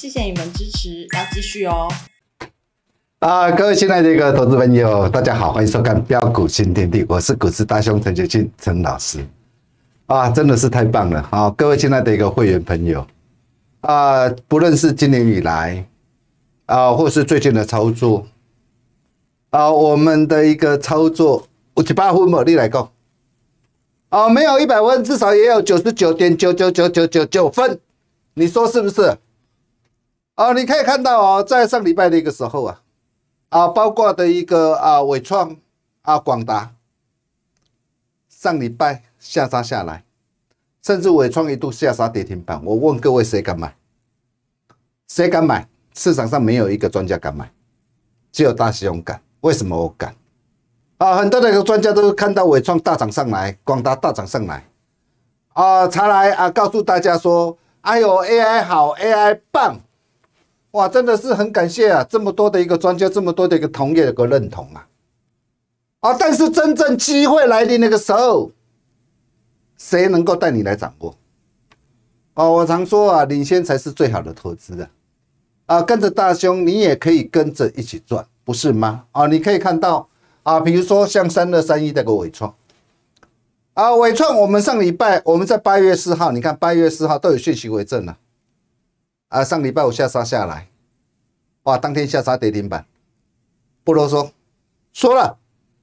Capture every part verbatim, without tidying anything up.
谢谢你们支持，要继续哦。 啊，各位亲爱的一个投资朋友，大家好，欢迎收看标股新天地，我是股市大兄陈杰庆陈老师。啊，真的是太棒了啊！各位亲爱的一个会员朋友啊，不论是今年以来啊，或是最近的操作啊，我们的一个操作有一百分吗？你来讲啊，没有一百分，至少也有九十九点九九九九九九分，你说是不是？啊，你可以看到哦，在上礼拜的一个时候啊，啊，包括的一个啊伟创啊广达，上礼拜下杀下来，甚至伟创一度下杀跌停板。我问各位，谁敢买？谁敢买？市场上没有一个专家敢买，只有大兄敢。为什么我敢？啊，很多的一个专家都看到伟创大涨上来，广达大涨上来，啊，才来啊告诉大家说，哎呦 A I 好 ，A I 棒，哇，真的是很感谢啊，这么多的一个专家，这么多的一个同业的一个认同啊，啊，但是真正机会来临那个时候，谁能够带你来掌握？哦，我常说啊，领先才是最好的投资啊，啊，跟着大兄，你也可以跟着一起赚，不是吗？啊，你可以看到。啊，比如说像三二三一那个伟创，啊，伟创我们上礼拜我们在八月四号，你看八月四号都有讯息为证了，啊，上礼拜我下杀下来，哇，当天下杀跌停板，不啰嗦，说了，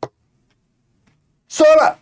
说了，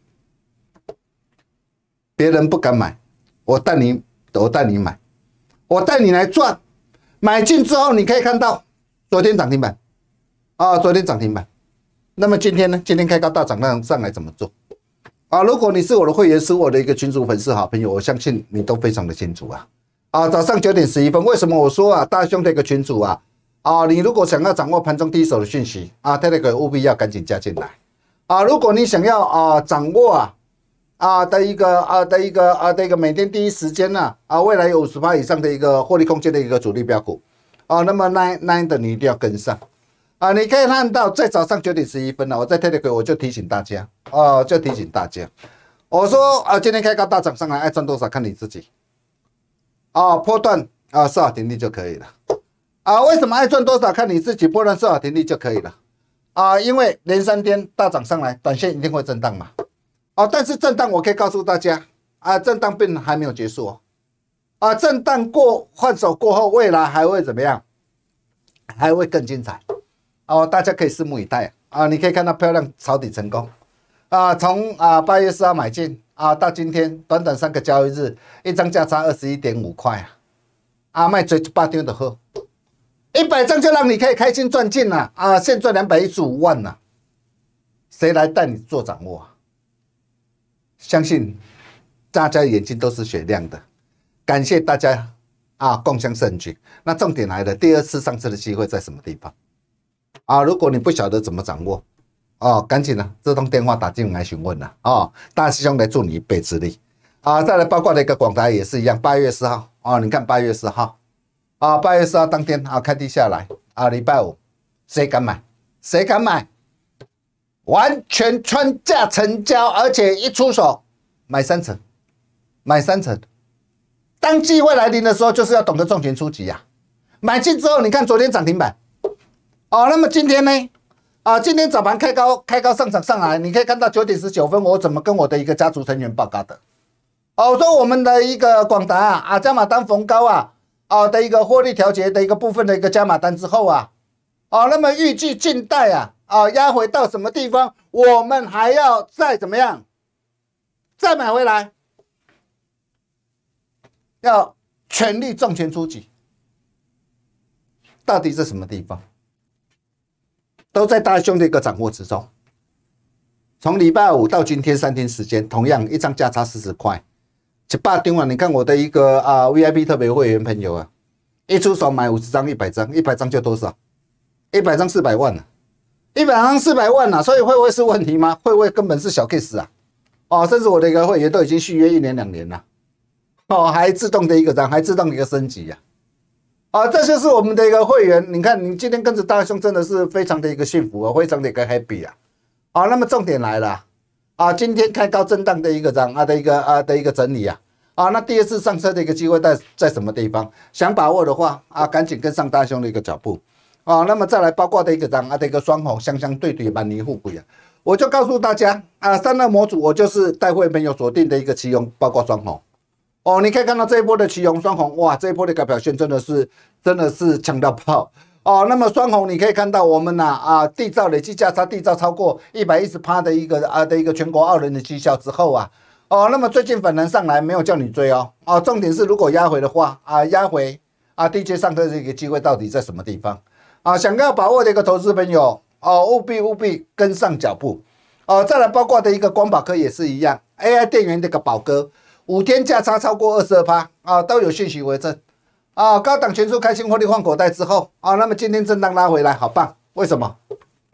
别人不敢买，我带你，我带你买，我带你来赚，买进之后你可以看到，昨天涨停板，啊，昨天涨停板。那么今天呢？今天开高大涨上上来怎么做啊？如果你是我的会员，是我的一个群组粉丝好朋友，我相信你都非常的清楚啊！啊，早上九点十一分，为什么我说啊，大兄的一个群组啊啊，你如果想要掌握盘中第一手的讯息啊，他那个务必要赶紧加进来啊！如果你想要啊掌握啊啊的一个啊的一个啊的一个每天第一时间呢 啊, 啊，未来有 百分之五十 以上的一个获利空间的一个主力标股啊，那么那那的你一定要跟上。啊，你可以看到，在早上九点十一分呢，我在 Telegram 我就提醒大家，哦，就提醒大家，我说啊，今天开高大涨上来，爱赚多少看你自己，啊，波段啊设好停利就可以了，啊，为什么爱赚多少看你自己，波段设好停利就可以了，啊，因为连三天大涨上来，短线一定会震荡嘛，啊，但是震荡我可以告诉大家，啊，震荡并还没有结束哦，啊，震荡过换手过后，未来还会怎么样？还会更精彩。哦，大家可以拭目以待啊！你可以看到漂亮抄底成功啊！从啊八月四号买进啊，到今天短短三个交易日，一张价差二十一点五块啊！啊，卖追八张的喝，一百张就让你可以开心赚进了啊！现赚两百一十五万了，谁来带你做掌握啊？相信大家眼睛都是雪亮的，感谢大家啊，共襄盛举。那重点来了，第二次上车的机会在什么地方？啊，如果你不晓得怎么掌握，哦，赶紧啊，这通电话打进来询问了哦，大师兄来助你一臂之力啊！再来包括的一个广达也是一样，八月四号哦，你看八月四号啊，八月四号当天啊开低下来啊，礼拜五谁敢买？谁敢买？完全穿价成交，而且一出手买三成，买三成。当机会来临的时候，就是要懂得重拳出击呀、啊！买进之后，你看昨天涨停板。哦，那么今天呢？啊，今天早盘开高，开高上涨上来，你可以看到九点十九分，我怎么跟我的一个家族成员报告的？哦，说我们的一个广达啊，啊加码单逢高啊，啊的一个获利调节的一个部分的一个加码单之后啊，哦，那么预计近代啊，啊压回到什么地方，我们还要再怎么样，再买回来，要全力重拳出击，到底是什么地方？都在大兄的一个掌握之中。从礼拜五到今天三天时间，同样一张价差四十块，一百张啊！你看我的一个啊 V I P 特别会员朋友啊，一出手买五十张、一百张，一百张就多少？一百张四百万啊！一百张四百万啊！所以会不会是问题吗？会不会根本是小 case 啊？哦，甚至我的一个会员都已经续约一年两年了，哦，还自动的一个涨，还自动的一个升级啊！啊，这就是我们的一个会员。你看，你今天跟着大兄真的是非常的一个幸福啊，非常的一个 happy 啊。啊，那么重点来了啊，今天开高震荡的一个涨啊的一个啊的一个整理啊啊，那第二次上车的一个机会在在什么地方？想把握的话啊，赶紧跟上大兄的一个脚步啊。那么再来包括的一个涨啊的一个双红，相相对对，万年富贵啊。我就告诉大家啊，三大模组我就是带会朋友锁定的一个奇鋐，包括双红哦。你可以看到这一波的奇鋐双红，哇，这一波的一个表现真的是真的是强到爆哦。那么双红你可以看到我们呐 啊, 啊缔造累计价差缔造超过一百一十趴的一个啊的一个全国傲人的绩效之后啊。哦，那么最近反弹上来没有叫你追哦，哦，重点是如果压回的话啊，压回啊低阶上车的一个机会到底在什么地方啊？想要把握的一个投资朋友哦，务必务必跟上脚步哦。再来包括的一个光宝科也是一样 ，A I 电源这个宝哥五天价差超过二十二趴啊，都有讯息为证啊。高档全数开新获利换口袋之后啊，那么今天震荡拉回来，好棒！为什么？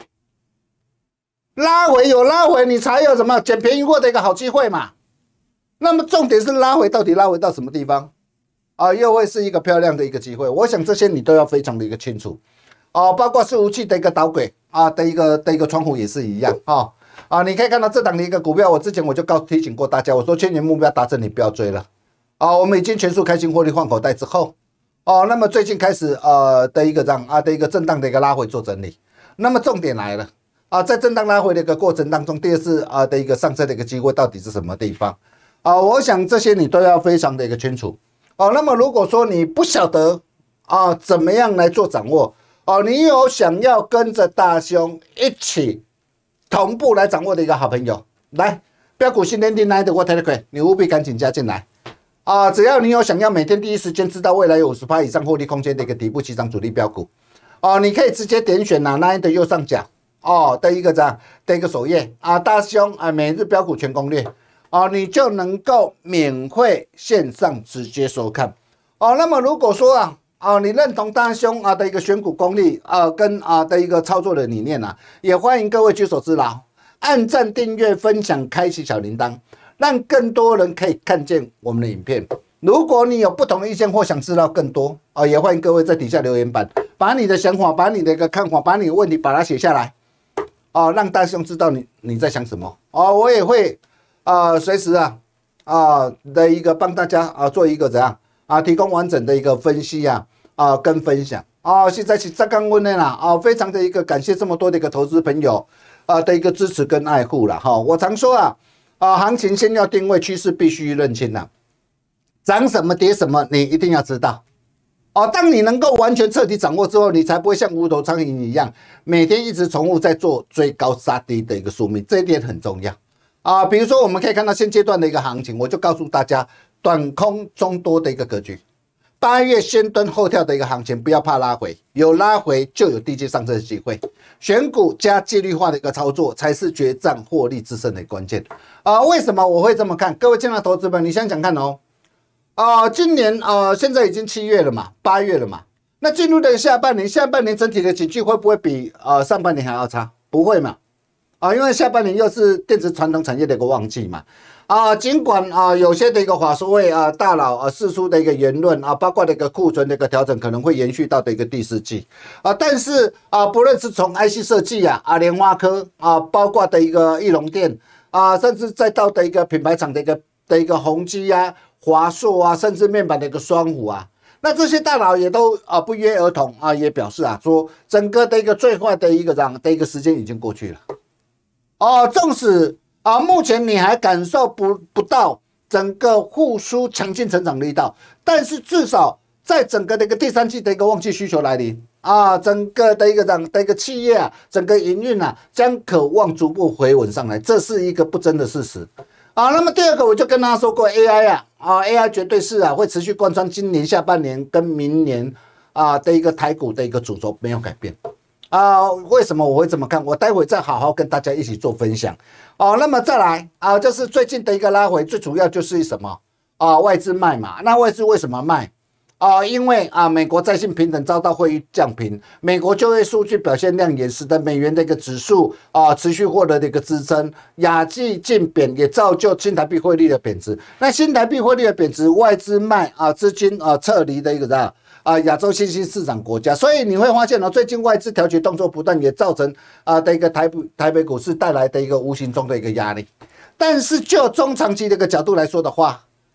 拉回有拉回，你才有什么捡便宜货的一个好机会嘛。那么重点是拉回，到底拉回到什么地方啊？又会是一个漂亮的一个机会。我想这些你都要非常的一个清楚哦，包括伺服器的一个导轨啊的一个的一个窗户也是一样啊啊！你可以看到这档的一个股票，我之前我就告提醒过大家，我说千元目标达成你不要追了啊！我们已经全数开新获利换口袋之后哦，那么最近开始呃的一个这样啊的一个震荡的一个拉回做整理，那么重点来了啊，在震荡拉回的一个过程当中，第二次啊的一个上车的一个机会到底是什么地方？啊，我想这些你都要非常的一个清楚哦。那么如果说你不晓得啊，怎么样来做掌握哦，你有想要跟着大兄一起同步来掌握的一个好朋友，来标股新天地来的我 Telegram， 你务必赶紧加进来啊！只要你有想要每天第一时间知道未来有 百分之五十 以上获利空间的一个底部起涨主力标股哦，你可以直接点选哪那的右上角哦的一个这样的一个首页啊，大兄啊每日标股全攻略。哦，你就能够免费线上直接收看哦。那么如果说啊，啊，你认同大兄啊的一个选股功力啊，跟啊的一个操作的理念啊，也欢迎各位举手之劳，按赞、订阅、分享、开启小铃铛，让更多人可以看见我们的影片。如果你有不同的意见或想知道更多啊，也欢迎各位在底下留言板把你的想法、把你的一个看法、把你的问题把它写下来哦，让大兄知道你你在想什么哦，我也会。啊，随时啊啊的一个帮大家啊做一个怎样啊提供完整的一个分析啊啊跟分享啊，现在是在刚问的啦啊，非常的一个感谢这么多的一个投资朋友啊的一个支持跟爱护了哈。我常说啊啊，行情先要定位，趋势必须认清呐，涨什么跌什么你一定要知道哦。当你能够完全彻底掌握之后，你才不会像无头苍蝇一样每天一直重复在做追高杀低的一个宿命，这一点很重要。啊，比如说我们可以看到现阶段的一个行情，我就告诉大家，短空中多的一个格局，八月先蹲后跳的一个行情，不要怕拉回，有拉回就有低阶上车的机会，选股加纪律化的一个操作才是决战获利制胜的关键啊！为什么我会这么看？各位亲爱的投资们，你想想看哦，啊，今年啊，现在已经七月了嘛，八月了嘛，那进入的下半年，下半年整体的景气会不会比呃上半年还要差？不会嘛？啊，因为下半年又是电子传统产业的一个旺季嘛，啊，尽管啊有些的一个法说会啊大佬啊释出的一个言论啊，包括的一个库存的一个调整可能会延续到的一个第四季啊，但是啊，不论是从 I C 设计啊啊联发科啊，包括的一个翼龙电啊，甚至再到的一个品牌厂的一个的一个宏基啊、华硕啊，甚至面板的一个双虎啊。那这些大佬也都啊不约而同啊，也表示啊说，整个的一个最坏的一个这样的一个时间已经过去了。哦，纵使啊，目前你还感受不不到整个复苏强劲成长力道，但是至少在整个的一个第三季的一个旺季需求来临啊，整个的一个这样的一个企业啊，整个营运啊，将渴望逐步回稳上来，这是一个不争的事实啊。那么第二个，我就跟大家说过 ，A I 啊，啊 A I 绝对是啊，会持续贯穿今年下半年跟明年啊的一个台股的一个主轴没有改变。啊，为什么我会这么看？我待会再好好跟大家一起做分享。哦，那么再来啊，就是最近的一个拉回，最主要就是什么啊？外资卖嘛。那外资为什么卖？啊，因为啊，美国债信平等遭到会议降评，美国就业数据表现亮眼，使得美元的一个指数啊持续获得的一个支撑，亚际竞贬也造就新台币汇率的贬值。那新台币汇率的贬值，外资卖啊，资金啊撤离的一个这样。啊，亚洲新兴市场国家，所以你会发现呢，最近外资调节动作不断，也造成啊的一个台北台北股市带来的一个无形中的一个压力。但是就中长期的一个角度来说的话，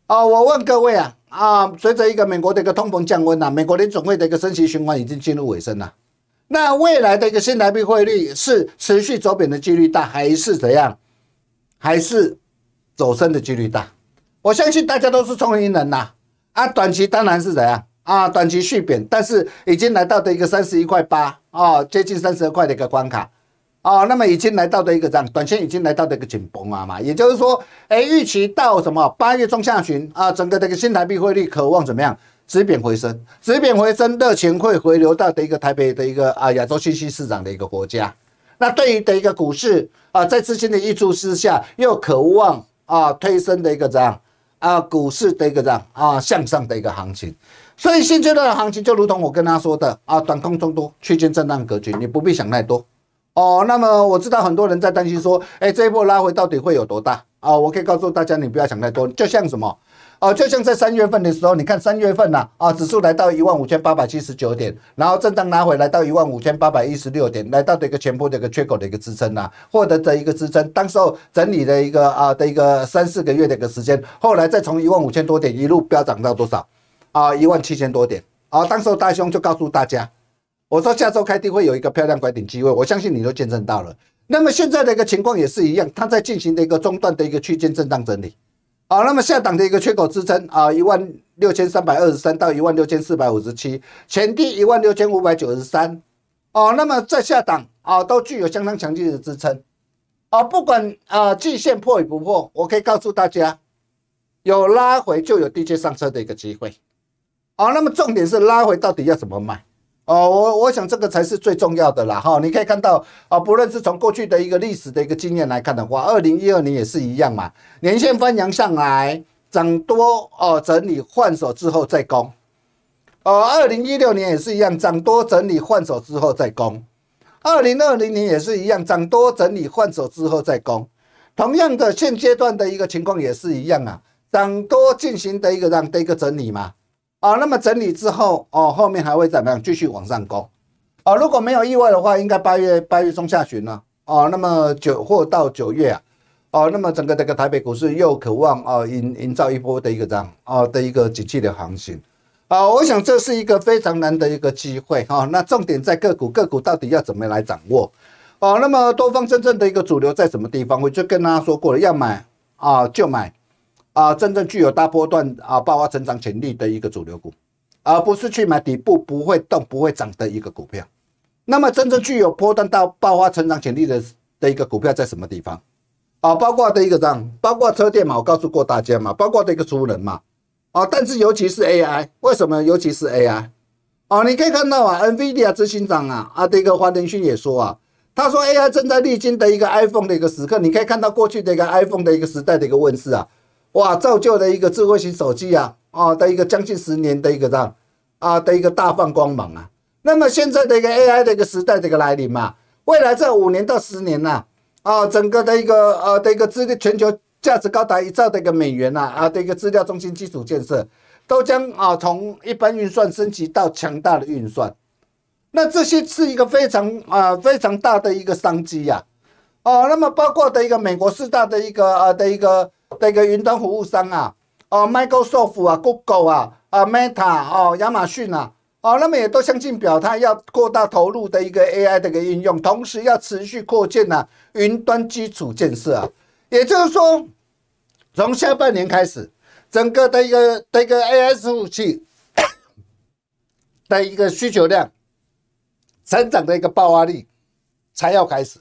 啊，我问各位啊啊，随着一个美国的一个通膨降温啊，美国联总会的一个升息循环已经进入尾声了。那未来的一个新台币汇率是持续走贬的几率大，还是怎样？还是走升的几率大？我相信大家都是聪明人呐。啊，短期当然是怎样啊？短期续贬，但是已经来到的一个三十一块八啊，接近三十二块的一个关卡。哦，那么已经来到的一个这样，短线已经来到的一个紧绷啊嘛，也就是说，哎，预期到什么八月中下旬啊，整个这个新台币汇率渴望怎么样止贬回升，止贬回升，热钱会回流到的一个台北的一个啊亚洲新兴市场的一个国家。那对于的一个股市啊，在资金的溢出之下，又渴望啊推升的一个这样啊股市的一个这样啊向上的一个行情。所以现阶段的行情就如同我跟他说的啊，短空中多，区间震荡格局，你不必想太多。哦，那么我知道很多人在担心说，哎，这一波拉回到底会有多大啊？我可以告诉大家，你不要想太多，就像什么，哦，就像在三月份的时候，你看三月份呐，啊，指数来到一万五千八百七十九点，然后震荡拉回来到一万五千八百一十六点，来到的一个前波的一个缺口的一个支撑呐，获得的一个支撑，当时候整理了一个啊的一个三四个月的一个时间，后来再从一万五千多点一路飙涨到多少啊？一万七千多点啊！当时候大兄就告诉大家。我说下周开低会有一个漂亮拐点机会，我相信你都见证到了。那么现在的一个情况也是一样，它在进行的一个中段的一个区间震荡整理。啊，那么下档的一个缺口支撑啊，一万六千三百二十三到一万六千四百五十七，前低一万六千五百九十三。哦，那么在下档啊，都具有相当强劲的支撑。啊，不管啊季线破与不破，我可以告诉大家，有拉回就有低阶上车的一个机会。啊，那么重点是拉回到底要怎么买？哦，我我想这个才是最重要的啦哈！你可以看到啊，不论是从过去的一个历史的一个经验来看的话，二零一二年也是一样嘛，年线翻扬上来，涨多哦整理换手之后再攻，哦，二零一六年也是一样，涨多整理换手之后再攻，二零二零年也是一样，涨多整理换手之后再攻，同样的现阶段的一个情况也是一样啊，涨多进行的一个这样的一个整理嘛。啊，那么整理之后，哦，后面还会怎么样？继续往上攻，啊，如果没有意外的话，应该八月八月中下旬呢，哦，那么九或到九月啊，哦，那么整个这个台北股市又渴望啊营营造一波的一个这样啊的一个景气的行情，啊，我想这是一个非常难的一个机会哈、啊。那重点在个股，个股到底要怎么来掌握？哦、啊，那么多方真正的一个主流在什么地方？我就跟大家说过了，要买啊就买。啊，真正具有大波段啊爆发成长潜力的一个主流股，而不是去买底部不会动、不会涨的一个股票。那么，真正具有波段到爆发成长潜力的的一个股票在什么地方？啊，包括的一个这样，包括车电嘛，我告诉过大家嘛，包括的一个储能嘛，啊，但是尤其是 A I， 为什么？尤其是 A I， 啊，你可以看到啊 ，NVIDIA 执行长啊啊的一个黄仁勋也说啊，他说 A I 正在历经的一个 iPhone 的一个时刻，你可以看到过去的一个 iPhone 的一个时代的一个问世啊。哇，造就了一个智慧型手机啊，啊的一个将近十年的一个这样啊的一个大放光芒啊。那么现在的一个 A I 的一个时代的一个来临嘛，未来这五年到十年呐、啊，啊整个的一个呃的一个资全球价值高达一兆的一个美元呐、啊，啊的一个资料中心基础建设，都将啊从一般运算升级到强大的运算。那这些是一个非常啊非常大的一个商机呀、啊。哦，那么包括的一个美国四大的一个呃的一个。的一个云端服务商啊，哦 ，Microsoft 啊 ，Google 啊，啊 Meta 哦，亚马逊啊，哦，那么也都相继表态要扩大投入的一个 A I 的一个应用，同时要持续扩建呐、啊、云端基础建设啊，也就是说，从下半年开始，整个的一个的一个 A I 服务器的一个需求量成长的一个爆发力才要开始。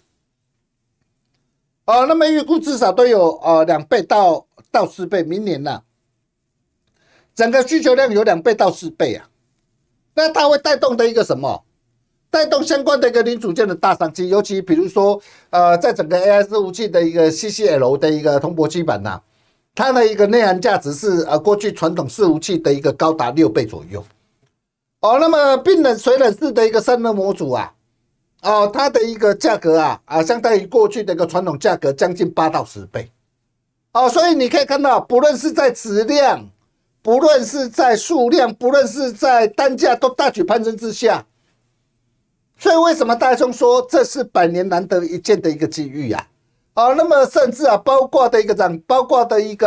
哦，那么预估至少都有呃两倍到到四倍，明年呐、啊，整个需求量有两倍到四倍啊，那它会带动的一个什么？带动相关的一个零组件的大商机，尤其比如说呃，在整个 A I 服务器的一个 C C L 的一个铜箔基板呐、啊，它的一个内涵价值是呃过去传统伺服器的一个高达六倍左右。哦，那么冰冷水冷式的一个散热模组啊。哦，它的一个价格啊啊，相当于过去的一个传统价格将近八到十倍。哦，所以你可以看到，不论是在质量，不论是在数量，不论是在单价，都大举攀升之下。所以为什么大兄说这是百年难得一见的一个机遇啊？哦，那么甚至啊，包括的一个涨，包括的一个啊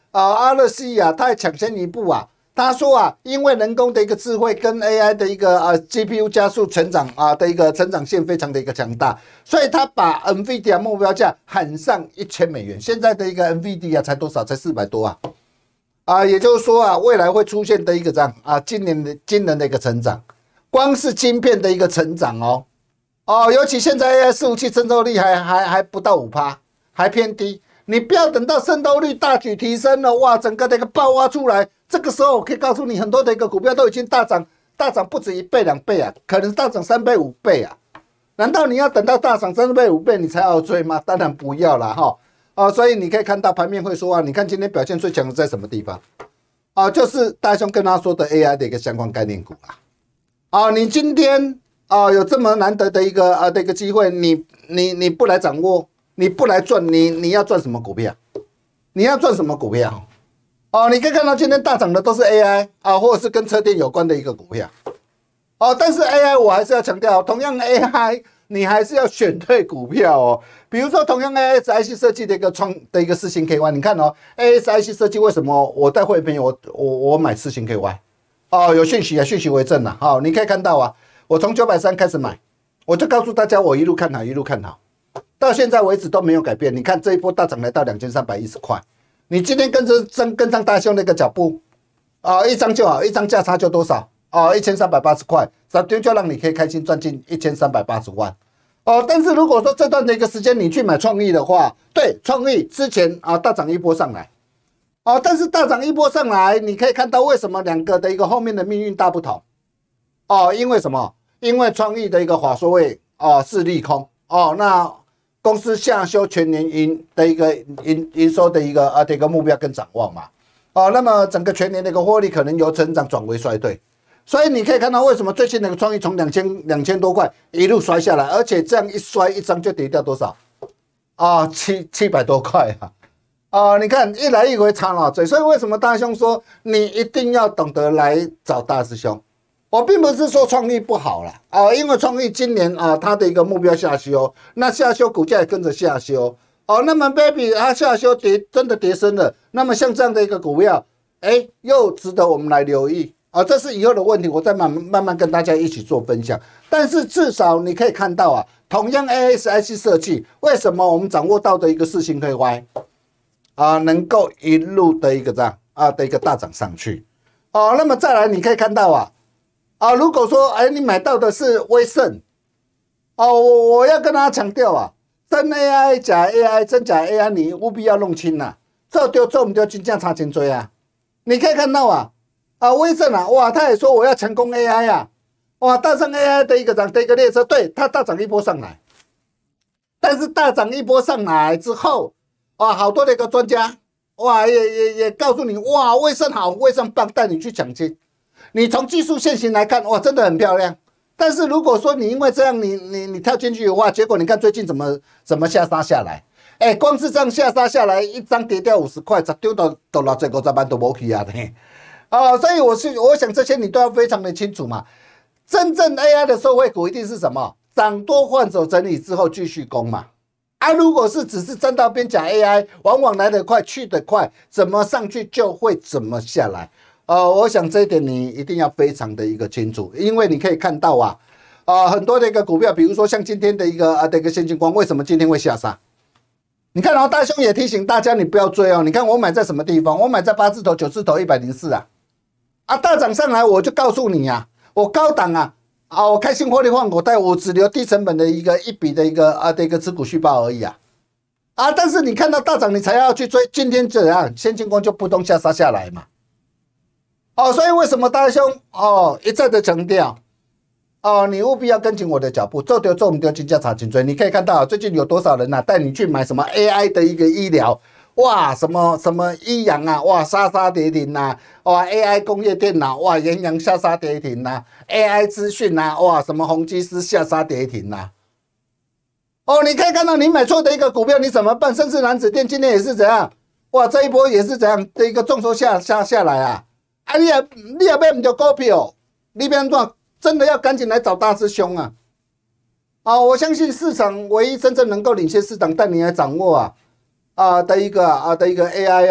啊，阿勒西啊，他还抢先一步啊。他说啊，因为人工的一个智慧跟 A I 的一个呃 G P U 加速成长啊的一个成长性非常的一个强大，所以他把 NVIDIA 目标价喊上一千美元。现在的一个 NVIDIA 才多少？才四百多啊！啊，也就是说啊，未来会出现的一个这样啊，今年的惊人的一个成长，光是晶片的一个成长哦哦，尤其现在 A I 伺服器渗透率还还还不到 百分之五， 还偏低。你不要等到渗透率大举提升了，哇，整个的一个爆发出来。这个时候我可以告诉你，很多的一个股票都已经大涨，大涨不止一倍两倍啊，可能大涨三倍五倍啊。难道你要等到大涨三倍五倍你才要追吗？当然不要了哈。哦，所以你可以看到盘面会说啊，你看今天表现最强的在什么地方？啊，就是大兄跟他说的 A I 的一个相关概念股啦。啊，你今天啊有这么难得的一个啊的一个机会，你你你不来掌握，你不来赚，你你要赚什么股票？你要赚什么股票？哦，你可以看到今天大涨的都是 A I 啊，或者是跟车电有关的一个股票。哦，但是 A I 我还是要强调，同样 A I 你还是要选对股票哦。比如说，同样 A S I C 设计的一个创的一个四星 K Y， 你看哦 ，A S I C 设计为什么我带会员朋友我我我买四星 K Y？ 哦，有讯息啊，讯息为证啊。好、哦，你可以看到啊，我从九百三开始买，我就告诉大家我一路看好，一路看好，到现在为止都没有改变。你看这一波大涨来到两千三百一十块。你今天跟着跟跟上大兄的一个脚步，啊、呃，一张就好，一张价差就多少？哦，一千三百八十块，早丢就让你可以开心赚进一千三百八十万。哦，但是如果说这段的一个时间你去买创意的话，对，创意之前啊大涨一波上来，哦，但是大涨一波上来，你可以看到为什么两个的一个后面的命运大不同？哦，因为什么？因为创意的一个法说会哦是利空哦，那。公司下修全年营的一个营营收的一个啊的一个目标跟展望嘛，哦，那么整个全年的一个获利可能由成长转为衰退，所以你可以看到为什么最近那个创意从两千两千多块一路摔下来，而且这样一摔一张就跌掉多少啊？七七百多块啊！啊，你看一来一回插脑嘴，所以为什么大兄说你一定要懂得来找大师兄？我并不是说创意不好啦，啊，因为创意今年啊，它的一个目标下修，那下修股价也跟着下修，哦，那么 baby 它下修跌真的跌深了，那么像这样的一个股票，哎，又值得我们来留意啊，这是以后的问题，我再慢慢慢跟大家一起做分享。但是至少你可以看到啊，同样 A S I C 设计，为什么我们掌握到的一个四星 K Y 啊，能够一路的一个这样啊的一个大涨上去，哦，那么再来你可以看到啊。啊，如果说哎，你买到的是威盛，哦，我我要跟大家强调啊，真 A I 假 A I 真假 A I， 你务必要弄清呐，这丢做唔丢金价差钱追啊！你可以看到啊，啊威盛啊，哇，他也说我要强攻 A I 啊，哇，大上 A I 的一个涨的一个列车，对，它大涨一波上来，但是大涨一波上来之后，哇，好多的一个专家，哇，也也也告诉你，哇，威盛好，威盛棒，带你去抢金。你从技术线型来看，哇，真的很漂亮。但是如果说你因为这样你，你你你跳进去的话，结果你看最近怎么怎么下杀下来？哎，光是这样下杀下来，一张跌掉五十块，丢到都老这个十万都没去啊的。哦，所以我是我想这些你都要非常的清楚嘛。真正 A I 的受惠股一定是什么？涨多换手整理之后继续攻嘛。啊，如果是只是站到边讲 A I， 往往来得快去得快，怎么上去就会怎么下来。呃，我想这一点你一定要非常的一个清楚，因为你可以看到啊，啊、呃、很多的一个股票，比如说像今天的一个啊的一个现金光，为什么今天会下杀？你看哦，大兄也提醒大家，你不要追哦。你看我买在什么地方？我买在八字头、九字头、一百零四啊，啊大涨上来我就告诉你啊，我高档啊，啊我开心获利换口袋，我只留低成本的一个一笔的一个啊的一个持股续报而已啊，啊但是你看到大涨你才要去追，今天怎样？现金光就扑通下杀下来嘛。哦，所以为什么大兄哦一再的强调，哦，你务必要跟紧我的脚步，做丢做唔丢，金价查颈椎。你可以看到最近有多少人呐、啊，带你去买什么 A I 的一个医疗，哇，什么什么医阳啊，哇，杀杀跌停呐，哇 ，A I 工业电脑，哇，元阳下杀跌停呐 ，A I 资讯呐，哇，什么宏基斯下杀跌停呐。哦，你可以看到你买错的一个股票，你怎么办？甚至男子电今天也是怎样，哇，这一波也是怎样的一个重挫下下下来啊。啊，你也你也买唔到股票，你变怎？真的要赶紧来找大师兄啊！啊，我相信市场唯一真正能够领先市场带你来掌握啊啊的一个啊的一个 A I 啊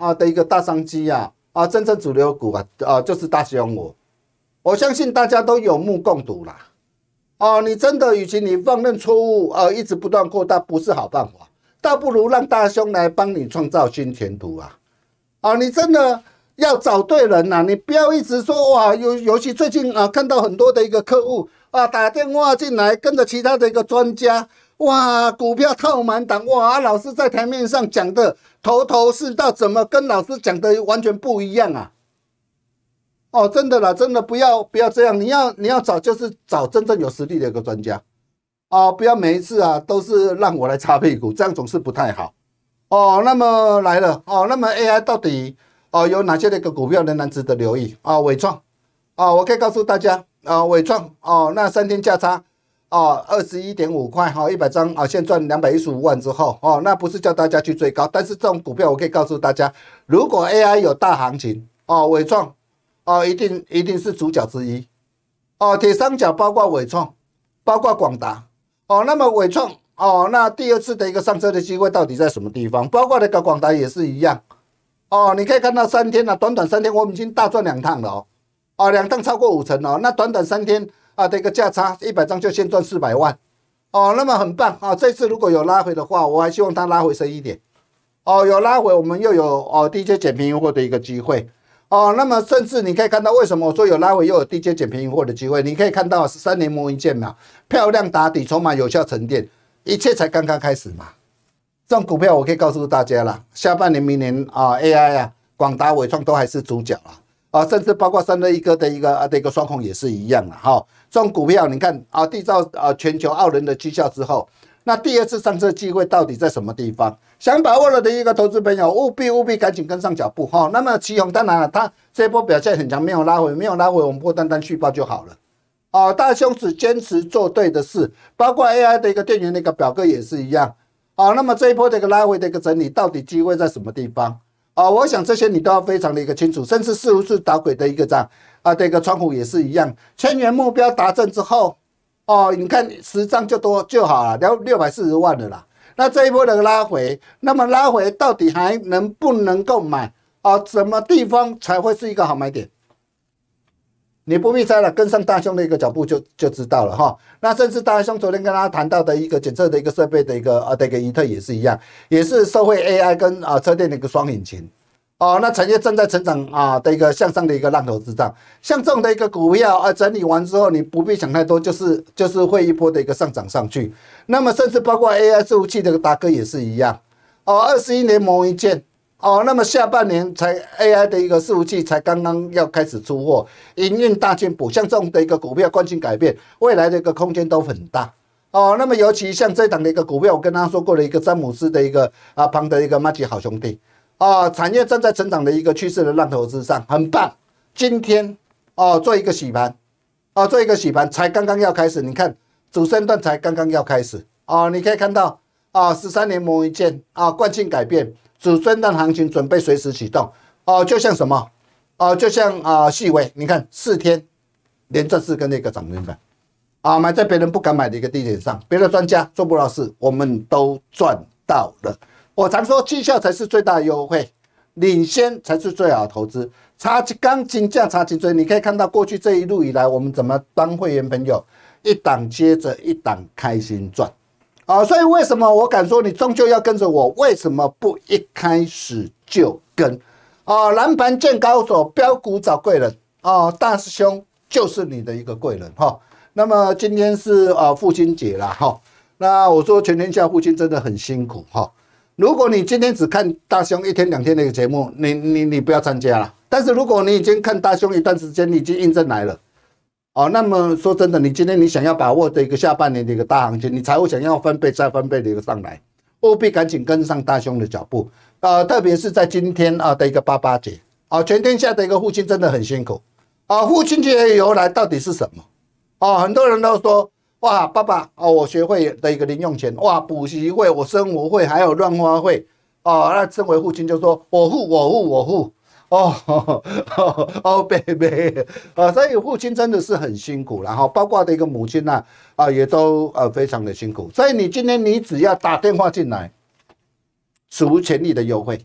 啊的一个大商机啊啊，真正主流股啊啊就是大兄我，我相信大家都有目共睹啦。哦，你真的与其你放任错误啊，一直不断扩大，不是好办法，倒不如让大兄来帮你创造新前途啊！啊，你真的要找对人呐、啊，你不要一直说哇，尤尤其最近啊，看到很多的一个客户啊打电话进来，跟着其他的一个专家，哇，股票套满档，哇，老师在台面上讲的头头是道，怎么跟老师讲的完全不一样啊？哦，真的啦，真的不要不要这样，你要你要找就是找真正有实力的一个专家，哦，不要每一次啊都是让我来擦屁股，这样总是不太好。哦，那么来了，哦，那么 A I 到底哦有哪些的一个股票仍然值得留意啊？伟创，啊，我可以告诉大家，啊，伟创，哦，那三天价差，哦，二十一点五块，哈，一百张啊，现赚两百一十五万之后，哦，那不是叫大家去追高，但是这种股票我可以告诉大家，如果 A I 有大行情，哦，伟创。哦，一定一定是主角之一。哦，铁三角包括伟创，包括广达。哦，那么伟创哦，那第二次的一个上车的机会到底在什么地方？包括那个广达也是一样。哦，你可以看到三天了、啊，短短三天我们已经大赚两趟了哦。哦，两趟超过五成哦。那短短三天啊的一个价差，一百张就先赚四百万。哦，那么很棒啊！这次如果有拉回的话，我还希望它拉回深一点。哦，有拉回，我们又有哦低阶捡便宜货的一个机会。哦，那么甚至你可以看到，为什么我说有拉回又有低阶捡便宜货的机会？你可以看到十三年磨一剑嘛，漂亮打底，筹码有效沉淀，一切才刚刚开始嘛。这种股票我可以告诉大家啦，下半年、明年啊 ，A I 啊，广达、伟创都还是主角啦。啊，甚至包括三乐一哥的一个啊的一个双控也是一样啦。哈、哦，这种股票你看啊，缔造啊全球傲人的绩效之后，那第二次上车机会到底在什么地方？想把握了的一个投资朋友，务必务必赶紧跟上脚步哈。那么奇鋐当然了，它这一波表现很强，没有拉回，没有拉回，我们破单单续报就好了。哦，大兄只坚持做对的事，包括 A I 的一个电源的一个表哥也是一样。哦，那么这一波的一个拉回的一个整理，到底机会在什么地方？啊、哦，我想这些你都要非常的一个清楚，甚至是不是导轨的一个涨啊，这个窗户也是一样，千元目标达阵之后，哦，你看十张就多就好了，六六百四十万了啦。那这一波的拉回，那么拉回到底还能不能够买啊？什么地方才会是一个好买点？你不必猜了，跟上大兄的一个脚步就就知道了哈。那甚至大兄昨天跟他谈到的一个检测的一个设备的一个啊的一个仪特也是一样，也是受惠 A I 跟啊车电的一个双引擎。哦，那产业正在成长啊的一个向上的一个浪头之上，像这种的一个股票啊整理完之后，你不必想太多，就是就是会一波的一个上涨上去。那么甚至包括 A I 伺服器的大哥也是一样。哦，二十一年磨一剑。哦，那么下半年才 A I 的一个伺服器才刚刚要开始出货，营运大进步，像这种的一个股票惯性改变，未来的一个空间都很大。哦，那么尤其像这档的一个股票，我跟他说过的一个詹姆斯的一个啊旁的一个马吉好兄弟。哦，产业正在成长的一个趋势的浪头之上，很棒。今天哦，做一个洗盘，哦，做一个洗盘，才刚刚要开始。你看主升段才刚刚要开始哦，你可以看到啊，十三年磨一剑啊，惯性改变，主升段行情准备随时启动哦，就像什么哦，就像啊，细微，你看四天连赚四根的一个涨停板啊，买在别人不敢买的一个低点上，别的专家做不到事，我们都赚到了。我常说，绩效才是最大的优惠，领先才是最好的投资。差刚金价差金追，你可以看到过去这一路以来，我们怎么帮会员朋友一档接着一档开心赚啊！所以为什么我敢说你终究要跟着我？为什么不一开始就跟啊？蓝盘见高手，标股找贵人啊！大师兄就是你的一个贵人哈。那么今天是啊父亲节啦哈，那我说全天下父亲真的很辛苦哈。如果你今天只看大兄一天两天的一个节目，你你你不要参加了。但是如果你已经看大兄一段时间，你已经印证来了，哦，那么说真的，你今天你想要把握的一个下半年的一个大行情，你才会想要翻倍再翻倍的一个上来，务必赶紧跟上大兄的脚步，呃，特别是在今天啊的一个八八节，啊，全天下的一个父亲真的很辛苦，啊，父亲节的由来到底是什么？哦，很多人都说。哇，爸爸哦，我学会的一个零用钱，哇，补习费、我生活费还有乱花费，哦，那身为父亲就说我付我付我付，哦哦哦，贝贝，啊，所以父亲真的是很辛苦，然后包括的一个母亲呐、啊，啊，也都呃非常的辛苦，所以你今天你只要打电话进来，史无前例的优惠，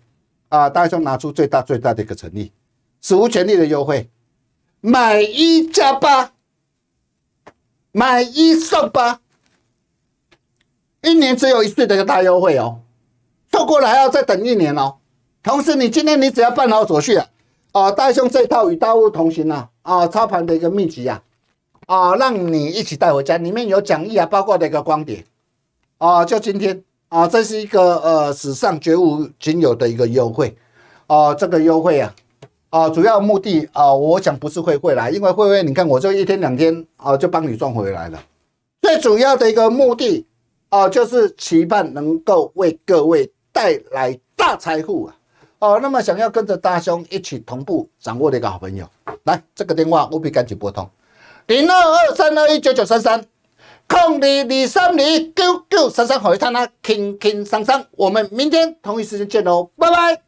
啊，大兄拿出最大最大的一个诚意，史无前例的优惠，买一加八，买一送八，一年只有一次的一个大优惠哦，错过了还要再等一年哦。同时，你今天你只要办好手续啊，啊，大兄这套与大物同行啊，啊，操盘的一个秘籍啊，啊，让你一起带回家，里面有讲义啊，包括的一个光碟，啊，就今天。啊，这是一个呃史上绝无仅有的一个优惠，哦、啊，这个优惠啊，啊，主要目的啊，我想不是会会来，因为会会你看我就一天两天啊就帮你赚回来了。最主要的一个目的啊，就是期盼能够为各位带来大财富啊。哦、啊，那么想要跟着大兄一起同步掌握的一个好朋友，来这个电话务必赶紧拨通零二二三二一九九三三。空二二三二九九三三，回探他轻轻松松。我们明天同一时间见喽，拜拜。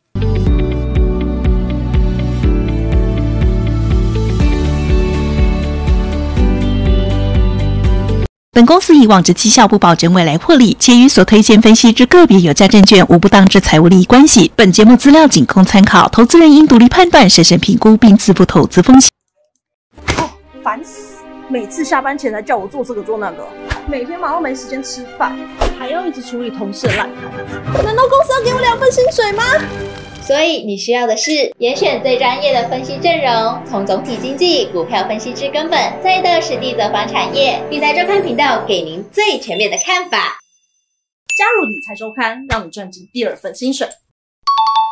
本公司以往之绩效不保证未来获利，且与所推荐分析之个别有价证券无不当之财务利益关系。本节目资料仅供参考，投资人应独立判断、审慎评估并自负投资风险。 哦，烦死！每次下班前才叫我做这个做那个，每天忙到没时间吃饭，还要一直处理同事的烂摊子。难道公司要给我两份薪水吗？ 所以你需要的是严选最专业的分析阵容，从总体经济、股票分析至根本，再到实地走访产业，理财周刊频道给您最全面的看法。 加入理财周刊，让你赚进第二份薪水。